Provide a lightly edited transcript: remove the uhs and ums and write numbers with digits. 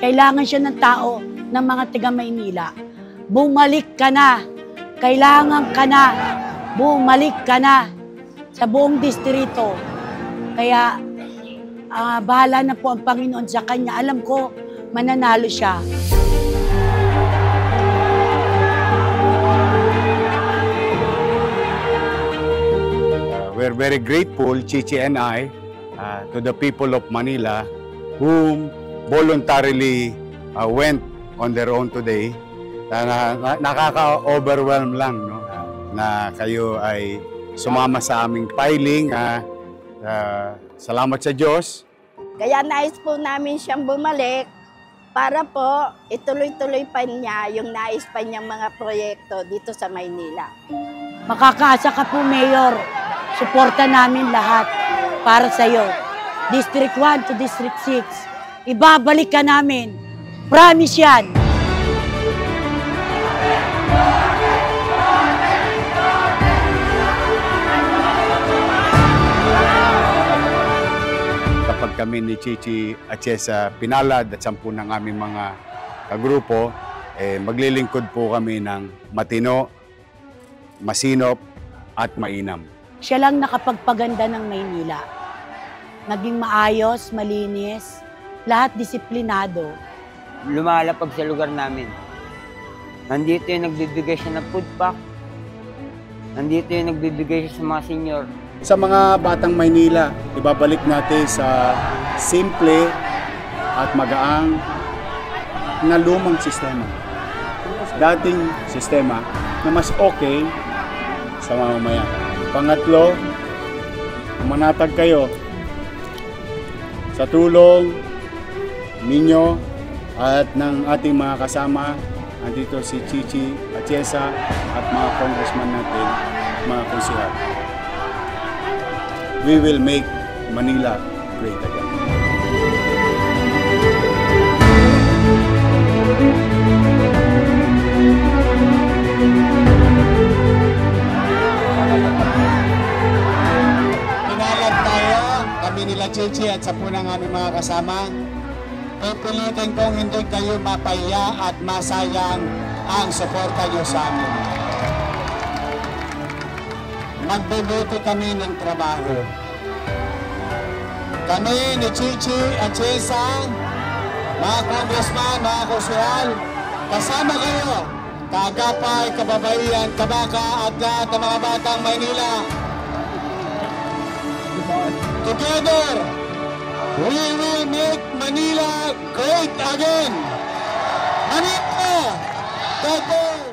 Kailangan siya ng tao ng mga taga Maynila. Bumalik ka na. Kailangan ka na. Bumalik ka na sa buong distrito. Kaya bahala na po ang Panginoon sa kanya. Alam ko, mananalo siya. We're very grateful, Chichi and I, to the people of Manila whom voluntarily went on their own today. Nakaka-overwhelm lang, no? Na kayo ay sumama sa aming filing. Salamat sa Diyos. Kaya nais po namin siyang bumalik para po ituloy-tuloy pa niya yung nais pa niyang mga proyekto dito sa Maynila. Makakaasa ka po, Mayor. Suporta namin lahat para sa'yo. District 1 to District 6. Ibabalik ka namin. Promise yan. Kapag kami ni Chichi Atiesa pinalad at 10 ng aming mga kagrupo, maglilingkod po kami ng matino, masinop at mainam. Siya lang nakapagpaganda ng Maynila. Naging maayos, malinis, lahat disiplinado. Lumalapag sa lugar namin. Nandito yung nagbibigay siya ng food pack. Nandito yung nagbibigay siya sa mga senior. Sa mga batang Maynila, ibabalik natin sa simple at magaang na lumang sistema. Dating sistema na mas okay sa mamamayan. Pangatlo, manatag kayo sa tulong ninyo at ng ating mga kasama. Andito si Chichi Atiesa at mga congressman natin, mga konsehal. We will make Manila great again. Nila Chichi at 10 ng aming mga kasama, pipilitin kong hindi kayo mapaya at masayang ang suporta nyo sa amin. Magbubuti kami ng trabaho. Kami ni Chichi Atiesa, mga congressman, mga konsehal, kasama kayo, kaagapay, kababaihan, kabaka at lahat ng mga batang Maynila. Together, we will make Manila great again. Manila!